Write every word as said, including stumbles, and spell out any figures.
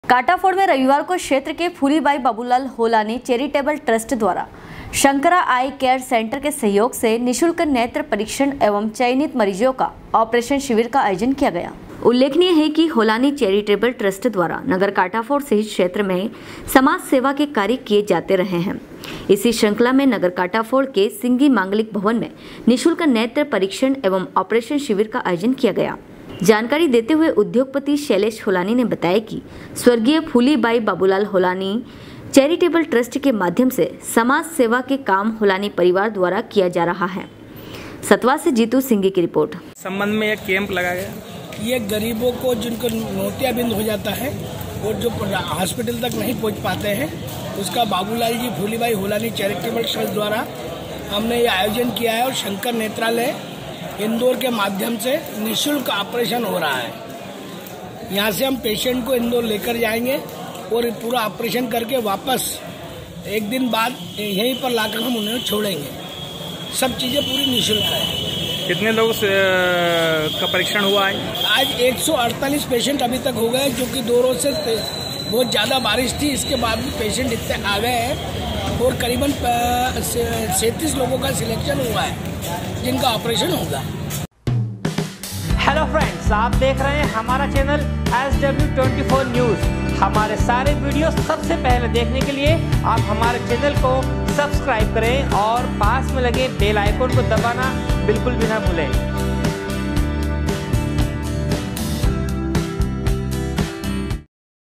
काटाफोड़ में रविवार को क्षेत्र के फूलीबाई बाबूलाल होलानी चैरिटेबल ट्रस्ट द्वारा शंकरा आई केयर सेंटर के सहयोग से निशुल्क नेत्र परीक्षण एवं चयनित मरीजों का ऑपरेशन शिविर का आयोजन किया गया। उल्लेखनीय है कि होलानी चैरिटेबल ट्रस्ट द्वारा नगर काटाफोड़ सहित क्षेत्र में समाज सेवा के कार्य किए जाते रहे हैं। इसी श्रृंखला में नगर काटाफोड़ के सिंगी मांगलिक भवन में निशुल्क नेत्र परीक्षण एवं ऑपरेशन शिविर का आयोजन किया गया। जानकारी देते हुए उद्योगपति शैलेश होलानी ने बताया कि स्वर्गीय फूलीबाई बाबूलाल होलानी चैरिटेबल ट्रस्ट के माध्यम से समाज सेवा के काम होलानी परिवार द्वारा किया जा रहा है। सतवा से जीतू सिंगी की रिपोर्ट। संबंध में एक कैंप लगाया गया। ये गरीबों को जिनको मोतियाबिंद हो जाता है और जो हॉस्पिटल तक नहीं पहुंच पाते हैं, उसका बाबूलाल जी फूलीबाई होलानी चैरिटेबल ट्रस्ट द्वारा हमने ये आयोजन किया है और शंकर नेत्रालय इंदौर के माध्यम से निःशुल्क ऑपरेशन हो रहा है। यहाँ से हम पेशेंट को इंदौर लेकर जाएंगे और पूरा ऑपरेशन करके वापस एक दिन बाद यहीं पर लाकर हम उन्हें छोड़ेंगे। सब चीज़ें पूरी निःशुल्क है। कितने लोग का परीक्षण हुआ है? आज एक सौ अड़तालीस पेशेंट अभी तक हो गए, जो कि दो रोज से बहुत ज़्यादा बारिश थी, इसके बाद भी पेशेंट इतने आ गए हैं और करीबन सैंतीस लोगों का सिलेक्शन हुआ है जिनका ऑपरेशन होगा। हेलो फ्रेंड्स, आप देख रहे हैं हमारा channel S W twenty four news. हमारे सारे वीडियो सबसे पहले देखने के लिए आप हमारे चैनल को सब्सक्राइब करें और पास में लगे बेल आइकन को दबाना बिल्कुल भी ना भूलें।